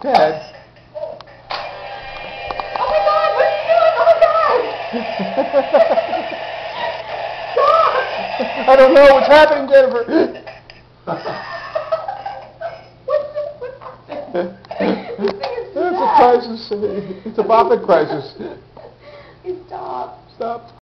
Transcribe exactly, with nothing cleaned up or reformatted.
Dad. Oh my God, what are you doing? Oh my God! Stop! I don't know what's happening, Jennifer. What's this? What's happening? This thing is It's a bad. crisis. It's a vomit crisis. Stop. Stop.